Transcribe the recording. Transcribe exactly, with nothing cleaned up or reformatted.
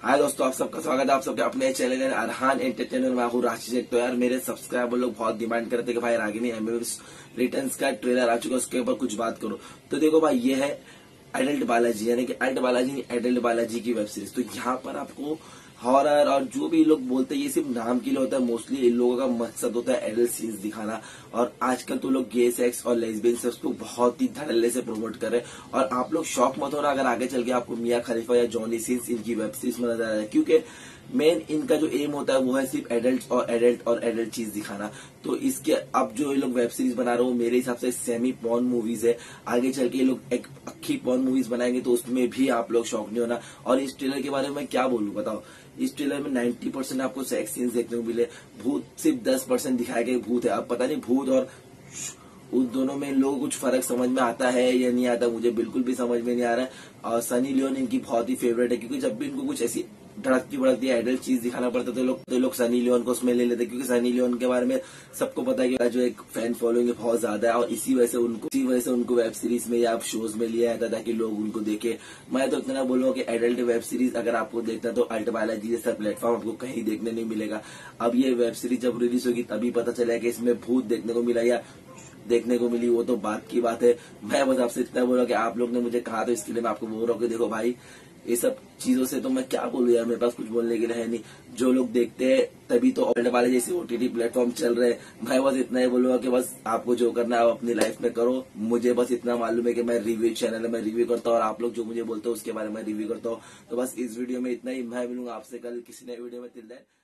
हाय दोस्तों, आप सबका स्वागत है आप सबके अपने चैनल अरहान एंटरटेनमेंट में। हूँ राशि शेख। तो यार मेरे सब्सक्राइबर लोग बहुत डिमांड करते कि भाई रागिनी एमबीबीएस रिटर्न्स का ट्रेलर आ चुका है, उसके ऊपर कुछ बात करो। तो देखो भाई, ये है एडल्ट बालाजी, यानी कि एडल्ट बालाजी एडल्ट बालाजी की वेब सीरीज। तो यहाँ पर आपको हॉरर और जो भी लोग बोलते हैं ये सिर्फ नाम के लिए होता है। मोस्टली इन लोगों का मकसद होता है एडल्ट सीन्स दिखाना। और आजकल तो लोग गे सेक्स और लेस्बियन सेक्स को बहुत ही धड़ल्ले से प्रमोट कर रहे हैं। और आप लोग शॉक मत होना अगर आगे चल के आपको मियां खलीफा या जॉनी सीन्स इनकी वेब सीरीज में नजर आ रहा है, क्योंकि मेन इनका जो एम होता है वो है सिर्फ एडल्ट और एडल्ट और एडल्ट चीज दिखाना। तो इसके अब जो ये लोग वेब सीरीज बना रहे हो मेरे हिसाब से सेमी पॉर्न मूवीज है। आगे चल के ये लोग एक अच्छी पॉर्न मूवीज बनाएंगे तो उसमें भी आप लोग शॉक नहीं होना। और इस ट्रेलर के बारे में क्या बोलूं बताओ। इस ट्रेलर में नब्बे परसेंट आपको सेक्स सीन्स देखने को मिले, भूत सिर्फ दस परसेंट दिखाए गए भूत है। अब पता नहीं भूत और उन दोनों में लोगों को कुछ फर्क समझ में आता है या नहीं आता, मुझे बिल्कुल भी समझ में नहीं आ रहा है। और सनी लियोन इनकी बहुत ही फेवरेट है, क्योंकि जब भी इनको कुछ ऐसी धड़कती भड़कती एडल्ट चीज दिखाना पड़ता तो लोग तो लोग सनी लियोन को उसमें ले लेते, क्योंकि सनी लियोन के बारे में सबको पता है कि जो एक फैन फॉलोइंग है बहुत ज्यादा है। और इसी वजह से उनको इसी वजह से उनको वेब सीरीज में या शोज में लिया जाता ताकि लोग उनको देखे। मैं तो इतना बोलूंगा कि एडल्ट वेब सीरीज अगर आपको देखना तो अल्ट बालाजी जैसा प्लेटफॉर्म आपको कहीं देखने नहीं मिलेगा। अब ये वेब सीरीज जब रिलीज होगी तभी पता चलेगा कि इसमें भूत देखने को मिला या देखने को मिली, वो तो बात की बात है। मैं बस आपसे इतना बोला कि आप लोग ने मुझे कहा तो इसके लिए मैं आपको बोल रहा हूँ कि देखो भाई, ये सब चीजों से तो मैं क्या बोलूं यार, मेरे पास कुछ बोलने के लिए है नहीं। जो लोग देखते हैं तभी तो ऑल्ट वाले जैसे ओटीटी प्लेटफॉर्म चल रहे हैं। मैं बस इतना ही बोलूंगा कि बस आपको जो करना है आप अपनी लाइफ में करो। मुझे बस इतना मालूम है कि मैं रिव्यू चैनल है, मैं रिव्यू करता हूँ और आप लोग जो मुझे बोलते हो उसके बारे में रिव्यू करता हूँ। तो बस इस वीडियो में इतना ही। मैं मिलूंगा आपसे कल किसी नए वीडियो में। Till then